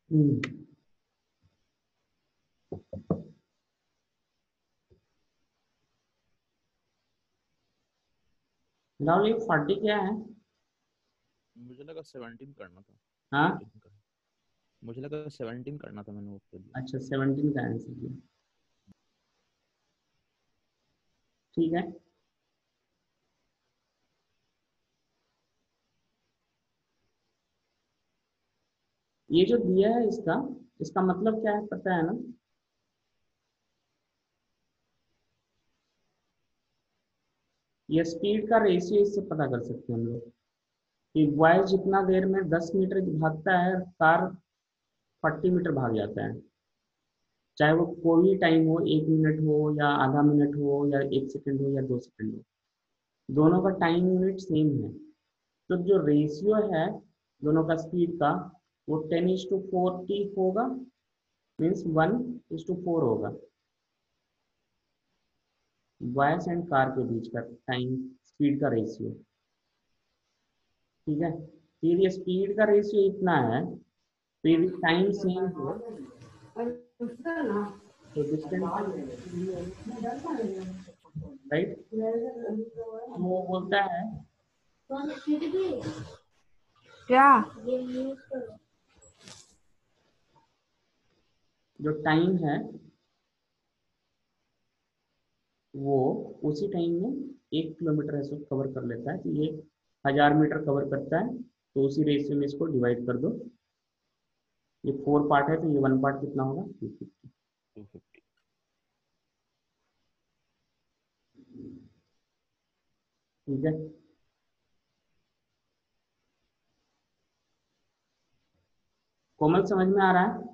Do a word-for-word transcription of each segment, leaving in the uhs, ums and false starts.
हम्म, राहुल ये फोर्टी क्या है? मुझे लगा सेवनटीन करना था। हाँ, फोर्टीन का मुझे लगा सेवनटीन करना था, मैंने वो कर दिया। अच्छा सेवनटीन का आंसर दिया। ठीक है, ये जो दिया है इसका इसका मतलब क्या है पता है ना? ये स्पीड का रेशियो इससे पता कर सकते हैं हम लोग कि बॉय जितना देर में दस मीटर भागता है, कार फोर्टी मीटर भाग जाता है। चाहे वो कोई भी टाइम हो, एक मिनट हो या आधा मिनट हो या एक सेकंड हो या दो सेकंड हो, दोनों का टाइम यूनिट सेम है। तो जो रेशियो है दोनों का स्पीड का, वो टेन इज टू फोर्टी होगा, means one is to four होगा, वॉयस एंड कार के बीच का टाइम स्पीड का रेशियो। ठीक है, फिर ये स्पीड का रेशियो इतना है, फिर टाइम सेम हो तो डिस्टेंस भी भी होगा, राइट? तो वो बोलता है क्या? जो टाइम है वो उसी टाइम में एक किलोमीटर ऐसे कवर कर लेता है, तो ये हजार मीटर कवर करता है, तो उसी रेशियो में इसको डिवाइड कर दो। ये फोर पार्ट है तो ये वन पार्ट कितना होगा? Two fifty. Two fifty. ठीक है, कोमल समझ में आ रहा है?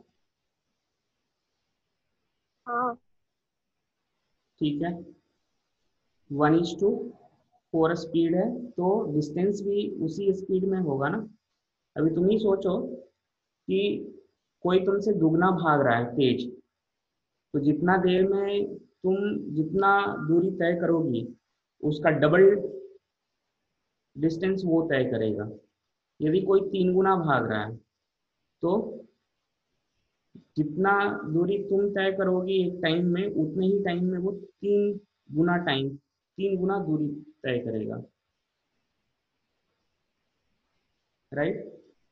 हाँ। ठीक है, one is to four speed है, तो डिस्टेंस भी उसी स्पीड में होगा ना। अभी तुम ही सोचो कि कोई तुमसे दुगना भाग रहा है तेज, तो जितना देर में तुम जितना दूरी तय करोगी, उसका डबल डिस्टेंस वो तय करेगा। यदि कोई तीन गुना भाग रहा है, तो जितना दूरी तुम तय करोगी एक टाइम में, उतने ही टाइम में वो तीन गुना टाइम तीन गुना दूरी तय करेगा, राइट?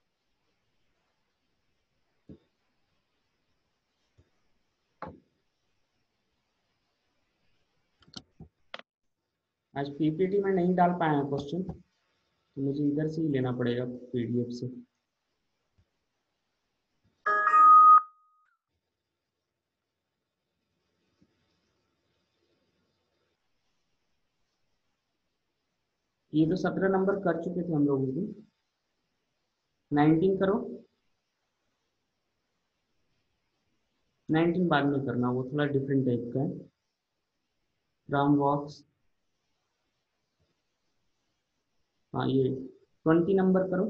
आज पीपीटी में नहीं डाल पाए हैं क्वेश्चन, तो मुझे इधर से ही लेना पड़ेगा पीडीएफ से। ये तो सत्रह नंबर कर चुके थे हम लोग उस दिन। नाइनटीन करो, नाइनटीन बाद में करना, वो थोड़ा डिफरेंट टाइप का है। राउंड बॉक्स, हाँ ये ट्वेंटी नंबर करो।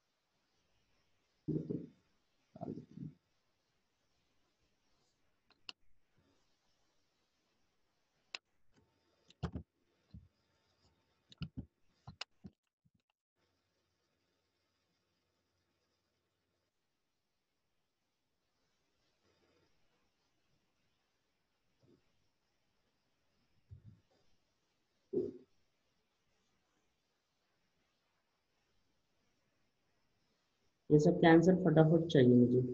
ये सब के आंसर फटाफट चाहिए मुझे।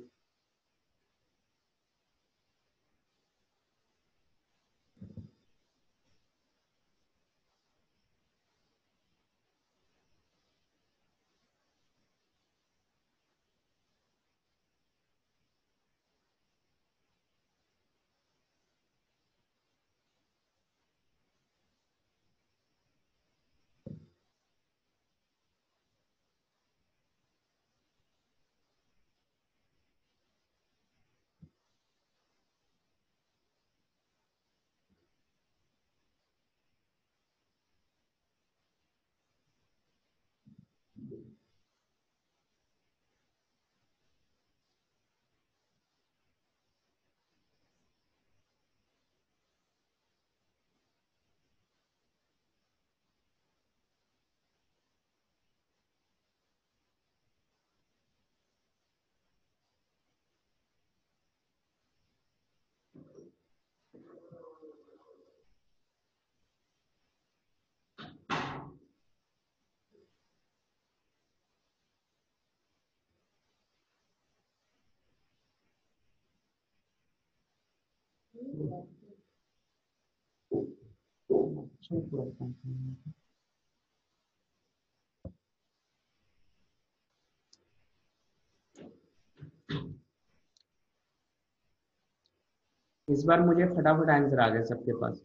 इस बार मुझे फटाफट आंसर आ गया सबके पास।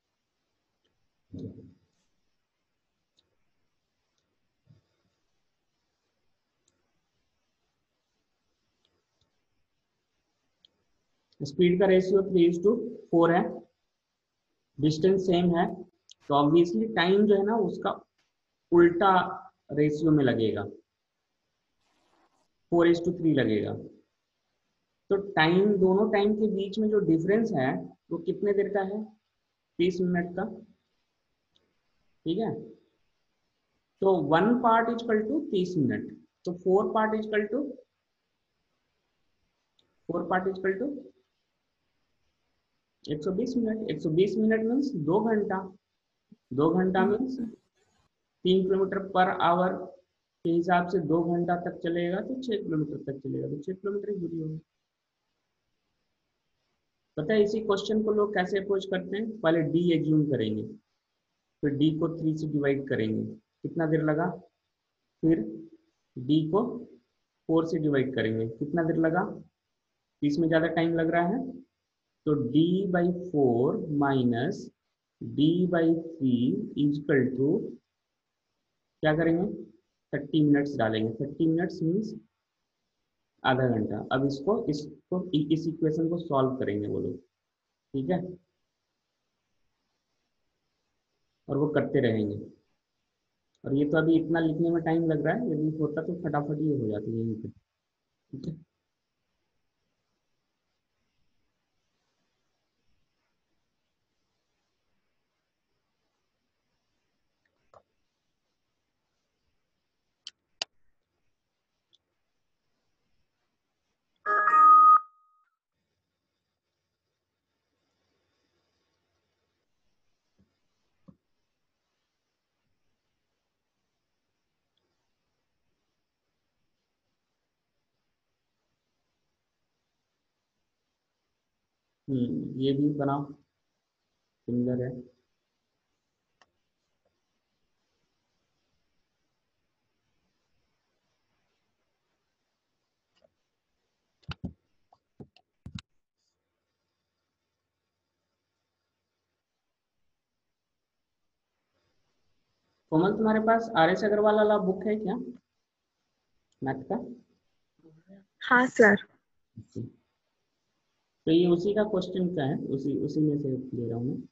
स्पीड का ratio three is to four है, डिस्टेंस सेम है, तो ऑब्वियसली टाइम जो है ना उसका उल्टा रेशियो में लगेगा, फोर इज टू थ्री लगेगा। तो टाइम, दोनों टाइम के बीच में जो डिफरेंस है वो कितने देर का है? तीस मिनट का। ठीक है, तो वन पार्ट इजकल टू तीस मिनट, तो four part is equal to four part is equal to एक सौ बीस मिनट। एक सौ बीस मिनट मीन्स दो घंटा, दो घंटा मीन्स तीन किलोमीटर पर आवर के हिसाब से दो घंटा तक चलेगा तो छह किलोमीटर तक चलेगा, तो छह किलोमीटर ही दूरी होगी। पता है इसी क्वेश्चन को लोग कैसे अप्रोच करते हैं? पहले डी एज्यूम करेंगे, फिर डी को थ्री से डिवाइड करेंगे, कितना देर लगा? फिर डी को फोर से डिवाइड करेंगे, कितना देर लगा? इसमें ज्यादा टाइम लग रहा है, तो d by four minus D by three is equal to क्या करेंगे? थर्टी मिनट्स डालेंगे। थर्टी मिनट्स मीन्स आधा घंटा। अब इसको इसको इस इक्वेशन को सॉल्व करेंगे वो लोग, ठीक है, और वो करते रहेंगे। और ये तो अभी इतना लिखने में टाइम लग रहा है, यदि होता तो फटाफट ये हो जाती है यहीं पे, ठीक है। हम्म ये भी बनाओ, सिमिलर है। कोमल तुम्हारे पास आर एस अग्रवाल वाला बुक है क्या, मैथ का? हाँ सर। तो ये उसी का क्वेश्चन का है, उसी उसी में से ले रहा हूँ मैं।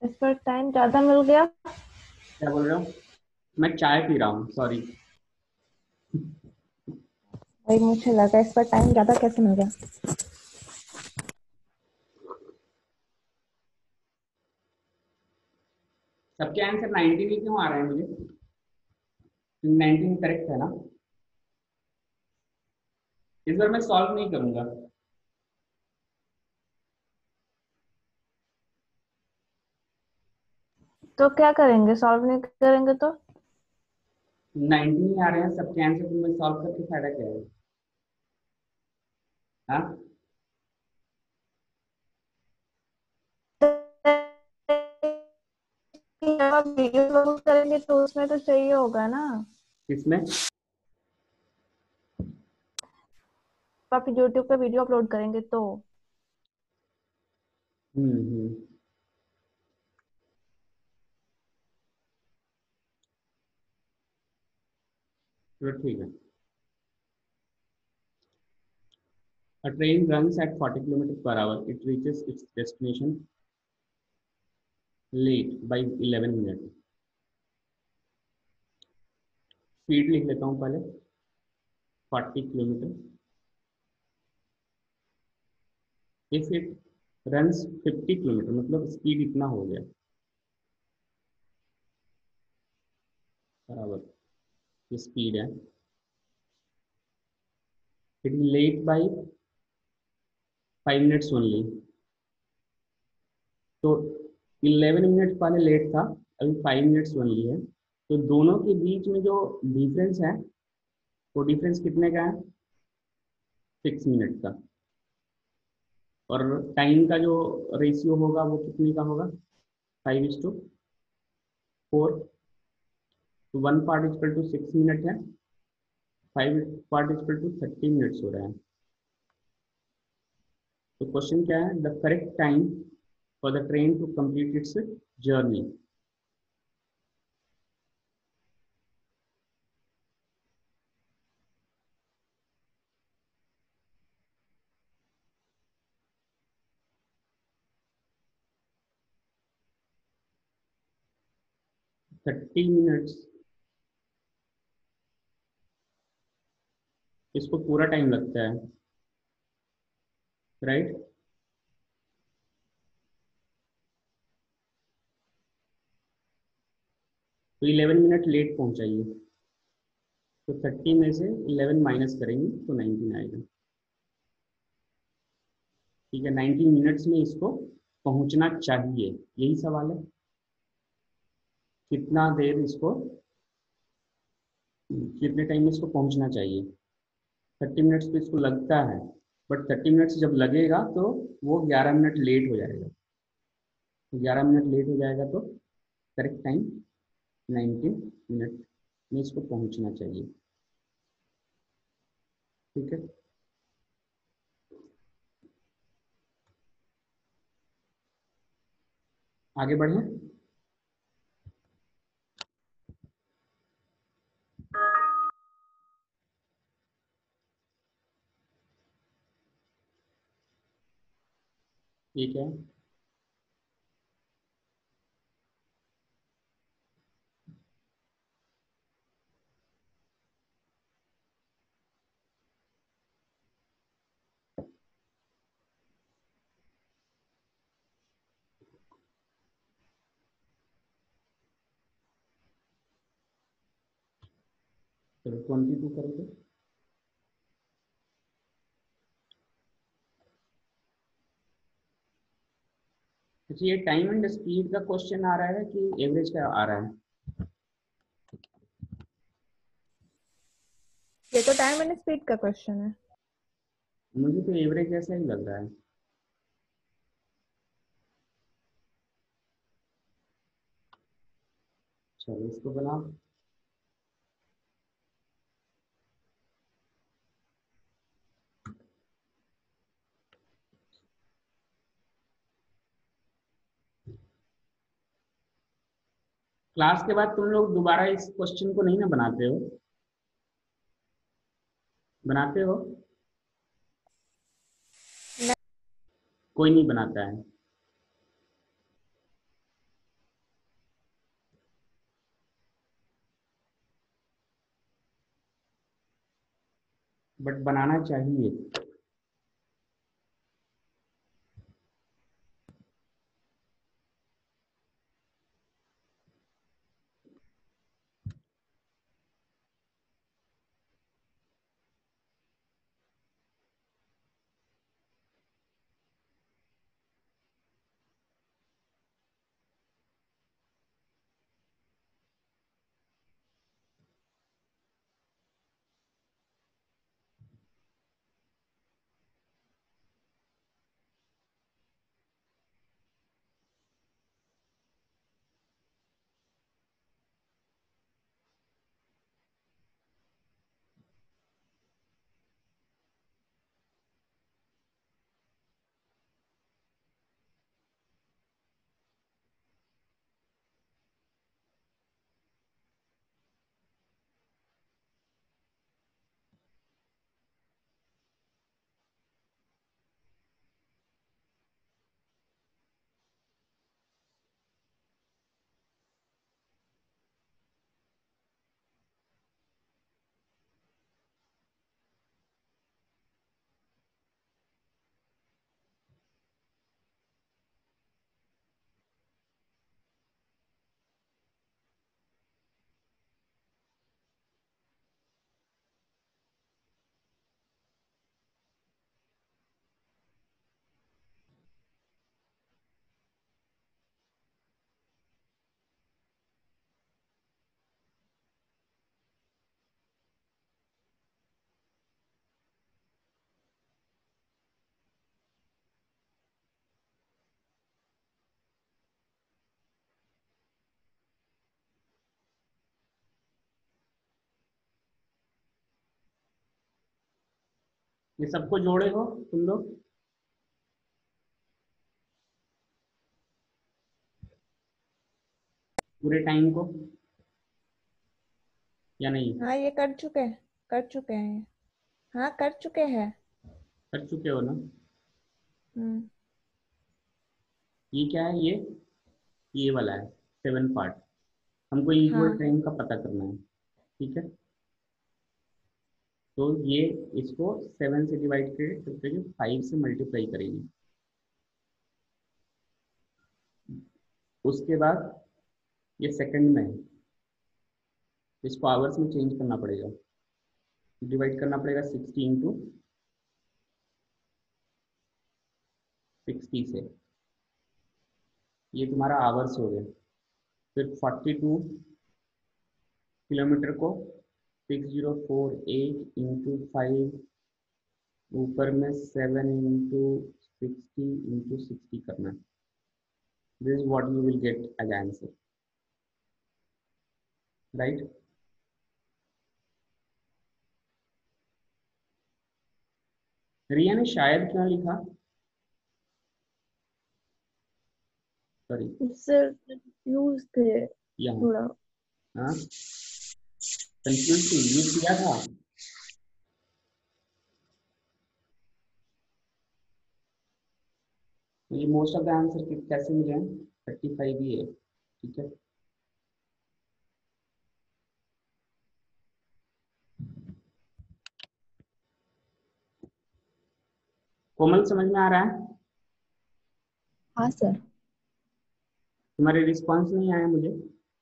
इस पर टाइम ज्यादा मिल गया। क्या बोल रहे हो? मैं चाय पी रहा हूँ, सॉरी। भाई मुझे लगा इस पर टाइम ज्यादा कैसे मिल गया। सबके आंसर नाइनटीन ही क्यों आ रहे हैं मुझे? नाइनटीन करेक्ट है ना? इस बार मैं सॉल्व नहीं करूंगा। तो क्या करेंगे, सॉल्व नहीं करेंगे तो? नाइनटीन ही आ रहे हैं सबके आंसर, तो मैं सॉल्व करके फायदा क्या है? हाँ, आप वीडियो अपलोड करेंगे तो उसमें तो चाहिए होगा ना। किसमें? तो आप यूट्यूब पे वीडियो अपलोड करेंगे तो। हम्म हम्म चलो ठीक है। A train runs at forty kilometers per hour. It reaches its destination late by eleven minutes. Speed लिख लेता हूँ पहले, forty kilometre. If it runs fifty kilometre, मतलब स्पीड इतना हो गया बराबर, ये स्पीड है। It is late by five minutes only. तो इलेवन मिनट पहले लेट था, अभी फाइव मिनट्स ओनली है। तो दोनों के बीच में जो डिफरेंस है, वो डिफरेंस कितने का है? सिक्स मिनट का। और टाइम का जो रेशियो होगा वो कितने का होगा? Five is to four. तो one part equal to six minute है, five part equal to thirty minutes हो रहा है। तो क्वेश्चन क्या है? The correct time for the train to complete its journey. Thirty minutes, इसको पूरा टाइम लगता है, राइट? तो इलेवन मिनट लेट पहुंचाइए, तो थर्टी में से इलेवन माइनस करेंगे तो नाइनटीन आएगा। ठीक है, नाइनटीन मिनट्स में इसको पहुंचना चाहिए, यही सवाल है। कितना देर इसको, कितने टाइम में इसको पहुंचना चाहिए? थर्टी मिनट्स तो इसको लगता है, बट थर्टी मिनट्स जब लगेगा तो वो ग्यारह मिनट लेट हो जाएगा। तो ग्यारह मिनट लेट हो जाएगा तो करेक्ट टाइम नाइनटीन मिनट में इसको पहुंचना चाहिए। ठीक है, आगे बढ़े। ठीक है, चलो ट्वेंटी टू करोगे। अच्छा, ये टाइम एंड स्पीड का क्वेश्चन आ रहा है कि एवरेज का आ रहा है? ये तो टाइम एंड स्पीड का क्वेश्चन है। मुझे तो एवरेज जैसा ही लग रहा है। चलो इसको बनाओ। क्लास के बाद तुम लोग दोबारा इस क्वेश्चन को नहीं ना बनाते हो? बनाते हो? कोई नहीं बनाता है। बट बनाना चाहिए। ये सबको जोड़े हो तुम लोग? पूरे टाइम को या नहीं? हाँ ये कर चुके हैं, कर चुके हैं। हाँ कर चुके हैं। कर चुके हो ना? हम्म। ये क्या है? ये ये वाला है सेवन पार्ट। हमको इक्वल हाँ टाइम का पता करना है, ठीक है? तो ये इसको सेवन से डिवाइड करके फाइव से मल्टीप्लाई करेंगे। उसके बाद ये सेकंड में है, इसको आवर्स में चेंज करना पड़ेगा। डिवाइड करना पड़ेगा सिक्सटी इंटू सिक्सटी से। ये तुम्हारा आवर्स हो गया। फिर फोर्टी टू किलोमीटर को six zero four eight into five, ऊपर में seven into sixty into sixty करना। This is what you will get as answer, right? Riya ने शायद क्यों लिखा? सॉरी, सर कंफ्यूज थे यहाँ। थोड़ा। हाँ, कंफ्यूज थी, ये किया था। तो ये मोस्ट ऑफ द आंसर कैसे मिले हैं? थर्टी फाइव ही है, ठीक है? कोमल समझ में आ रहा है? हाँ सर। तुम्हारे रिस्पॉन्स नहीं आया मुझे,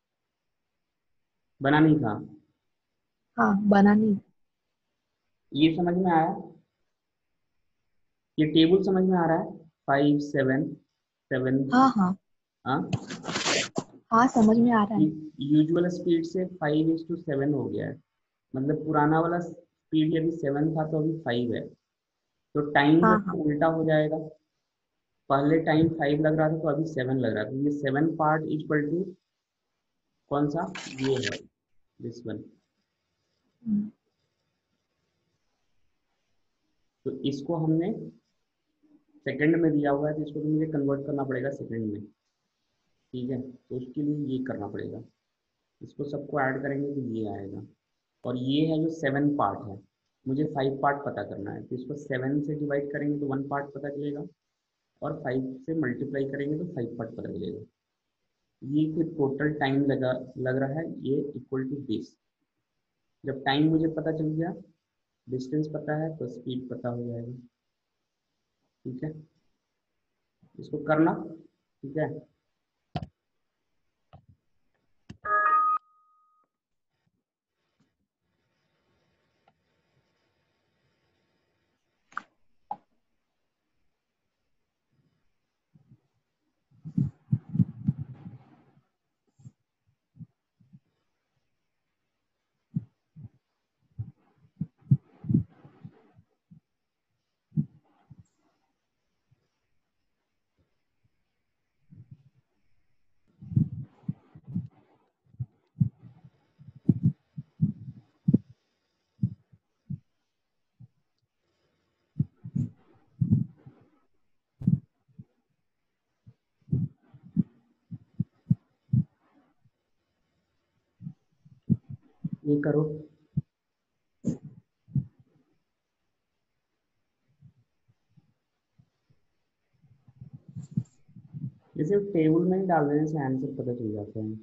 बना नहीं था। हाँ बनानी। ये समझ में आया? ये टेबल समझ में आ रहा है? Five seven seven. हाँ हाँ हाँ, हाँ समझ में आ रहा है। यूजुअल स्पीड से फाइव इज टू सेवन हो गया है। मतलब पुराना वाला स्पीड यदि सेवन था तो अभी फाइव है। तो टाइम जो हाँ है हाँ। वो उल्टा हो जाएगा। पहले टाइम फाइव लग रहा था तो अभी सेवन लग रहा था। तो ये सेवन पार्ट इक्वल टू कौन सा? ये है, दिस वन। हम्म, तो इसको हमने सेकंड में दिया हुआ है, तो इसको तो मुझे कन्वर्ट करना पड़ेगा सेकंड में, ठीक है? तो उसके लिए ये करना पड़ेगा। इसको सबको ऐड करेंगे तो ये आएगा। और ये है जो सेवन पार्ट है, मुझे फाइव पार्ट पता करना है। तो इसको सेवन से डिवाइड करेंगे तो वन पार्ट पता चलेगा, और फाइव से मल्टीप्लाई करेंगे तो फाइव पार्ट पता चलेगा। ये फिर टोटल टाइम लगा लग रहा है, ये इक्वल टू दिस। जब टाइम मुझे पता चल गया, डिस्टेंस पता है तो स्पीड पता हो जाएगी। ठीक है, इसको करना। ठीक है, ये करो। ये सिर्फ टेबल में ही डाल देने से आंसर पता चल जाता है।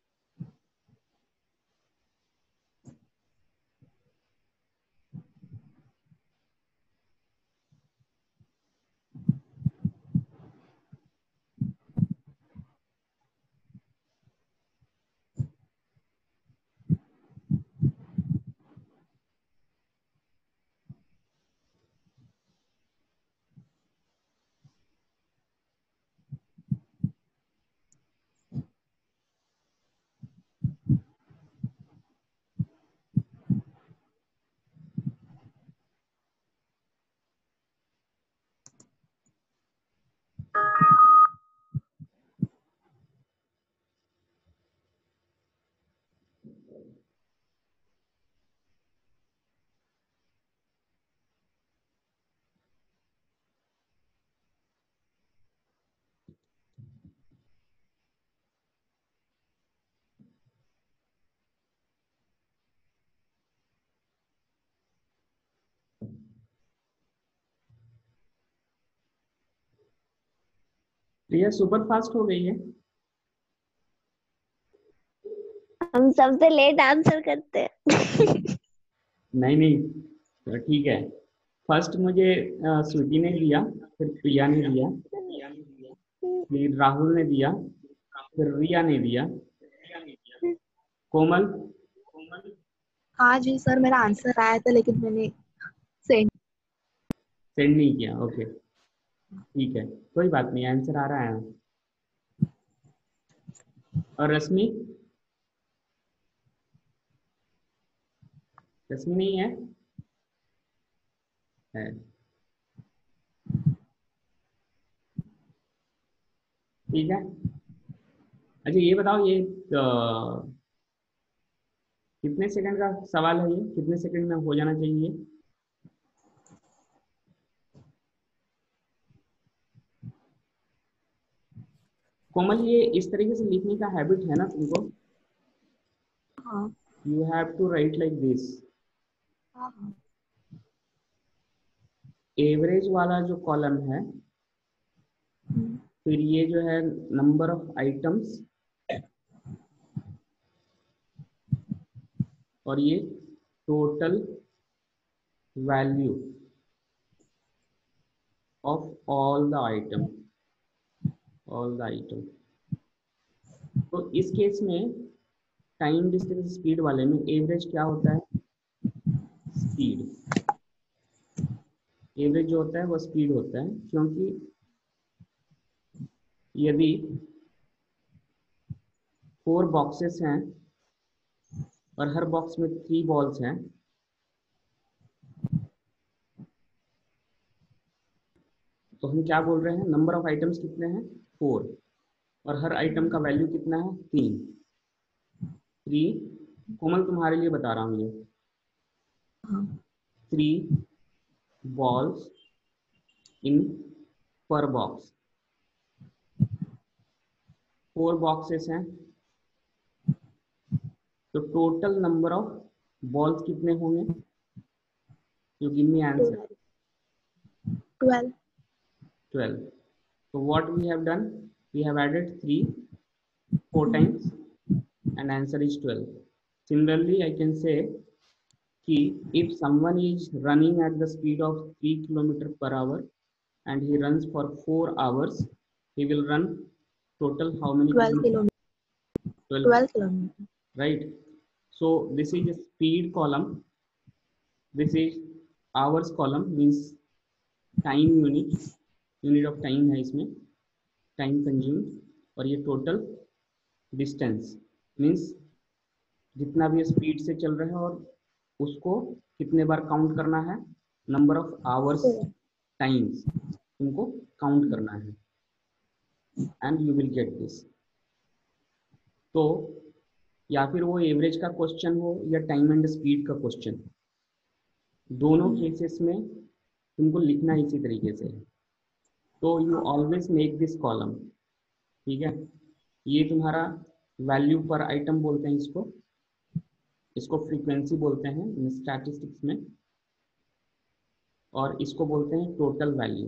तो ये सुपर फास्ट हो गई है। हम सबसे लेट आंसर करते हैं। नहीं नहीं, तो ठीक है। फर्स्ट मुझे अ, स्वीटी ने दिया, फिर प्रिया ने दिया, फिर राहुल ने दिया, फिर रिया ने दिया। कोमल, हाँ जी सर, मेरा आंसर आया था लेकिन मैंने सेंड सेंड नहीं किया। ओके ठीक है, कोई बात नहीं, आंसर आ रहा है। और रश्मि, रश्मि नहीं है, है। ठीक है, अच्छा ये बताओ, ये अ, कितने सेकंड का सवाल है? ये कितने सेकंड में हो जाना चाहिए? कोमल, ये इस तरीके से लिखने का हैबिट है ना तुमको? हाँ you have to write like this. हाँ हाँ एवरेज वाला जो कॉलम है, हम्म, फिर ये जो है नंबर ऑफ आइटम्स, और ये total value of all the item, all the item. तो इस केस में टाइम डिस्टेंस स्पीड वाले में एवरेज क्या होता है? स्पीड। एवरेज जो होता है वो स्पीड होता है, क्योंकि यदि फोर बॉक्सेस हैं और हर बॉक्स में थ्री बॉल्स हैं, तो हम क्या बोल रहे हैं? नंबर ऑफ आइटम्स कितने हैं? फोर, और हर आइटम का वैल्यू कितना है? तीन। थ्री, कोमल तुम्हारे लिए बता रहा हूँ ये, हाँ थ्री बॉल्स इन पर बॉक्स। फोर बॉक्सेस हैं, तो टोटल नंबर ऑफ बॉल्स कितने होंगे? You give me answer. Twelve. Twelve. So what we have done? We have added three four times and answer is twelve. Similarly, I can say कि if someone is running at the speed of three kilometer per hour and he runs for four hours, he will run total how many twelve kilometers? kilometers. twelve, twelve kilometers. right? So this is a speed column, this is hours column, means time unit, unit of time है इसमें, time consumed, और ये total distance means जितना भी speed से चल रहे हैं और उसको कितने बार काउंट करना है, नंबर ऑफ आवर्स टाइम्स तुमको काउंट करना है, and you will get this. तो या फिर वो एवरेज का क्वेश्चन हो या टाइम एंड स्पीड का क्वेश्चन, दोनों केसेस में तुमको लिखना इसी तरीके से। तो you always make this column, ठीक है। ये तुम्हारा वैल्यू पर आइटम बोलते हैं इसको, इसको फ्रीक्वेंसी बोलते हैं स्टैटिस्टिक्स में, और इसको बोलते हैं टोटल वैल्यू,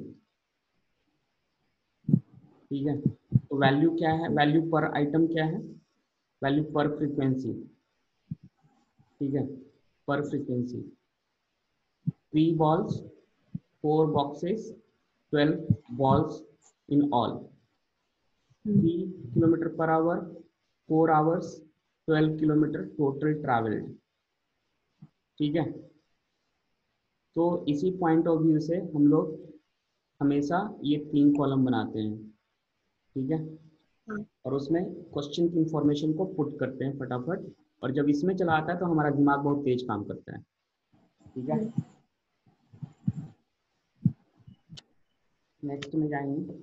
ठीक है। तो वैल्यू क्या है, वैल्यू पर आइटम क्या है, वैल्यू पर फ्रीक्वेंसी, ठीक है, पर frequency. Three balls, four boxes, twelve balls in all, three kilometre per hour, four hours, twelve kilometre total travelled, ठीक है। तो इसी पॉइंट ऑफ व्यू से हम लोग हमेशा ये तीन कॉलम बनाते हैं, ठीक है, और उसमें क्वेश्चन की इंफॉर्मेशन को पुट करते हैं फटाफट, और जब इसमें चला आता है तो हमारा दिमाग बहुत तेज काम करता है, ठीक है। नेक्स्ट में जाएंगे।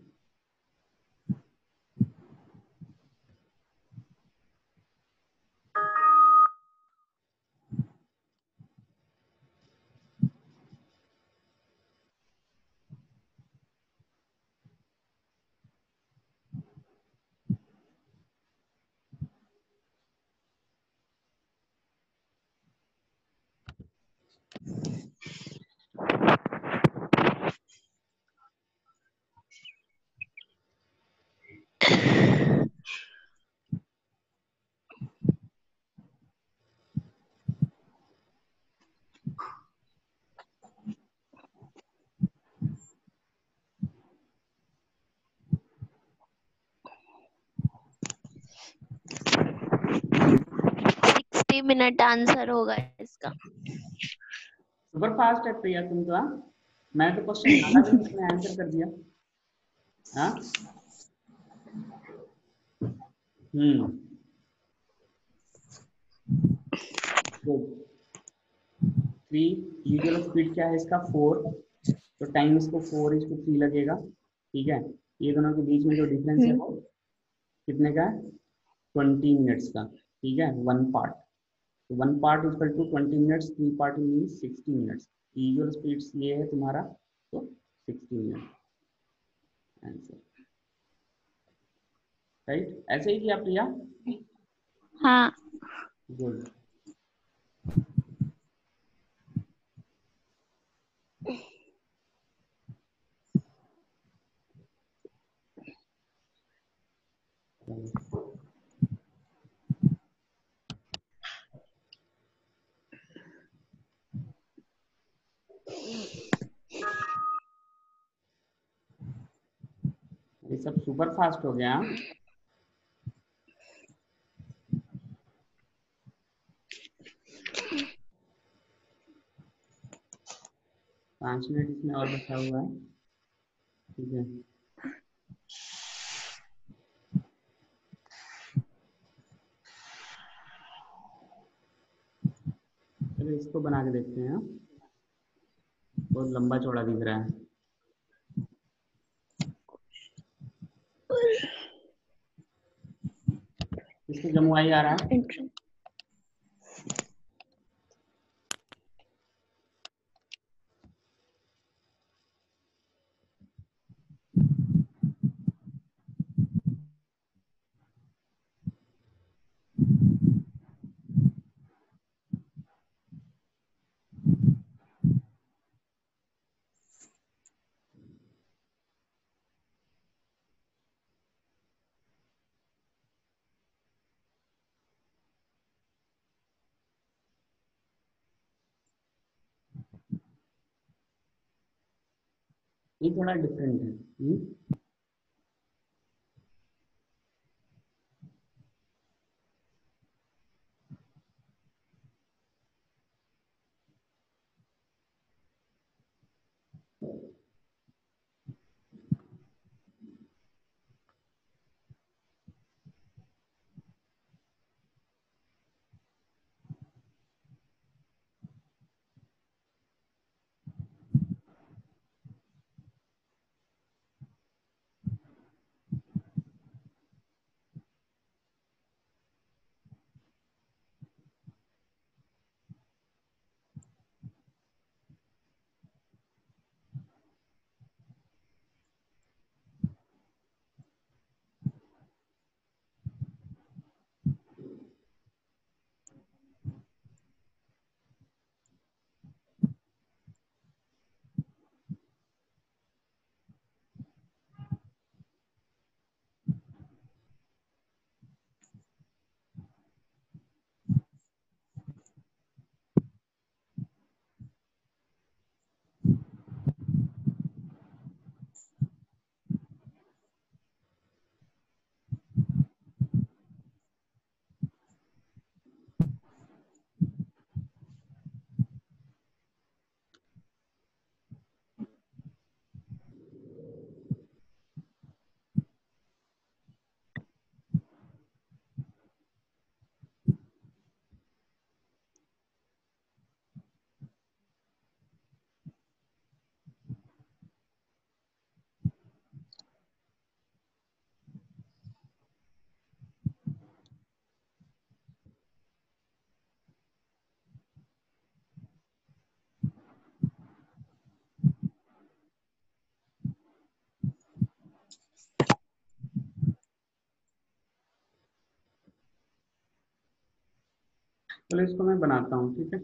सिक्सटी मिनट आंसर होगा इसका। सुपर फास्ट है प्रिया तुम तो, हाँ? मैं तो क्वेश्चन डाला भी नहीं, तुमने आंसर कर दिया। हाँ, हम्म, थ्री यूजुअल स्पीड क्या है इसका, फोर, तो टाइम इसको फोर इज टू थ्री लगेगा, ठीक है। ये दोनों के बीच में जो डिफरेंस है वो कितने का है, ट्वेंटी मिनट्स का, ठीक है, वन पार्ट। तो one part equal to twenty minutes, three part means sixty minutes. Usual speeds ये है तुम्हारा, तो सिक्सटी मिनट आंसर, राइट। ऐसे ही किया प्रिया? हाँ। गुड। ये सब सुपर फास्ट हो गया। पांच मिनट इसमें और बचा हुआ है, ठीक है। चलो इसको बना के देखते हैं। बहुत लंबा चौड़ा दिख रहा है। इसमें जमुआई आ रहा है। ये थोड़ा डिफरेंट है। हम्म? चलो इसको मैं बनाता हूँ, ठीक है।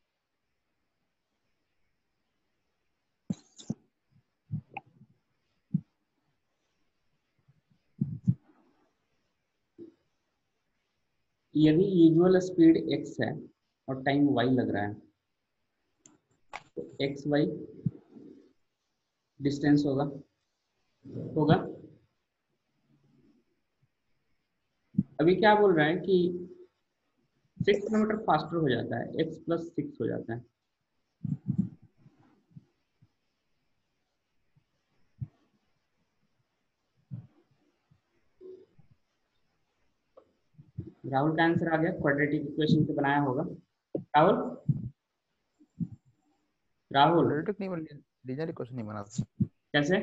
यदि यूजुअल स्पीड x है और टाइम y लग रहा है, तो एक्स वाई डिस्टेंस होगा होगा अभी क्या बोल रहा है कि सिक्स किलोमीटर फास्टर हो जाता है, x प्लस सिक्स हो जाता है। राहुल का आंसर आ गया, क्वाड्रेटिक इक्वेशन से बनाया होगा। राहुल राहुल क्वाड्रेटिक नहीं बना, लीनियर इक्वेशन नहीं बना। कैसे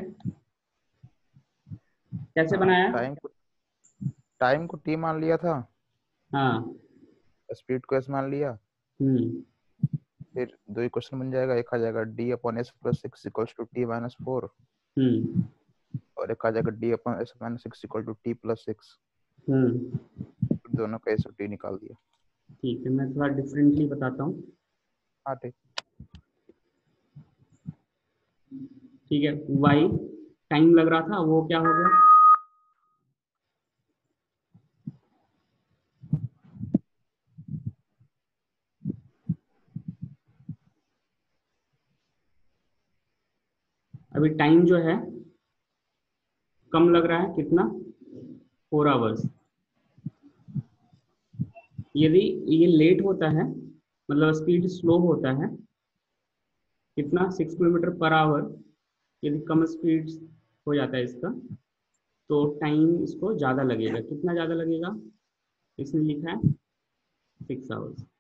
कैसे हाँ, बनाया? टाइम को टाइम को टी मान लिया था, हाँ। स्पीड को एस मान लिया, हम्म फिर दो इक्वेशन बन जाएगा। एक आ जाएगा D upon S plus six equals to T minus four, हम्म और एक आ जाएगा D upon S minus six equal to T plus six. हम्म दोनों का एस और टी निकाल दिया। ठीक है, मैं थोड़ा डिफरेंटली बताता हूँ। हाँ ठीक। ठीक है, वाई टाइम लग रहा था, वो क्या हो गया? अभी टाइम जो है कम लग रहा है, कितना? Four hours. यदि ये लेट होता है, मतलब स्पीड स्लो होता है, कितना? Six kilometre per hour. यदि कम स्पीड हो जाता है इसका, तो टाइम इसको ज़्यादा लगेगा। कितना ज़्यादा लगेगा? इसने लिखा है सिक्स आवर्स।